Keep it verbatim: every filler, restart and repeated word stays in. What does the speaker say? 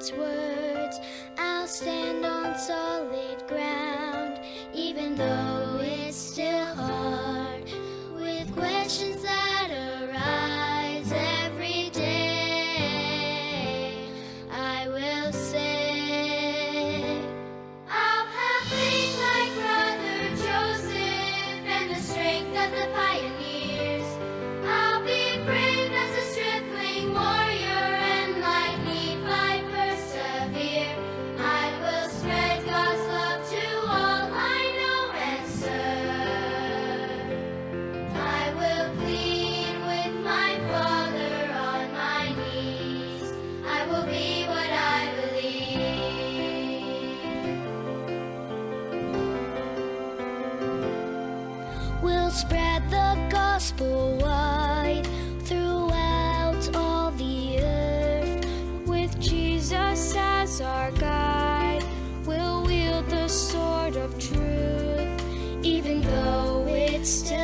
its words. I'll stand on solid ground, even though it's still hard, with questions that arise every day. I will say, I'll have faith like Brother Joseph and the strength of the pioneers. I'll be brave as a stripling warrior and like Nephi persevere. I will spread God's love to all I know and serve. I will plead with my Father on my knees. I will be what I believe. We'll spread the gospel wide throughout all the earth. With Jesus as our guide, we'll wield the sword of truth, even though it's still